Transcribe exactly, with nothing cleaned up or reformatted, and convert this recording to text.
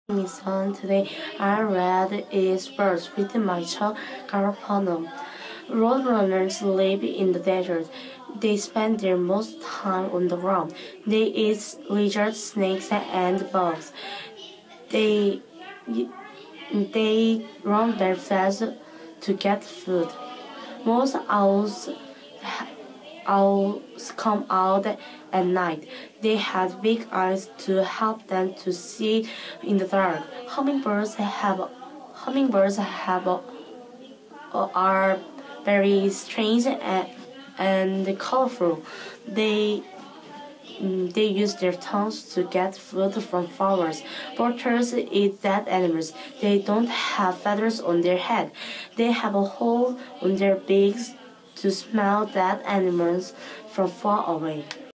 Son, today I read is birds with my child Garapano. Roadrunners live in the desert. They spend their most time on the ground. They eat lizards, snakes, and bugs. They they run very fast to get food. Most owls owls come out at night. They have big eyes to help them to see in the dark. Hummingbirds have hummingbirds have uh, are very strange and, and colorful. They they use their tongues to get food from flowers. Vultures eat dead animals. They don't have feathers on their head. They have a hole on their beaks to smell dead animals from far away.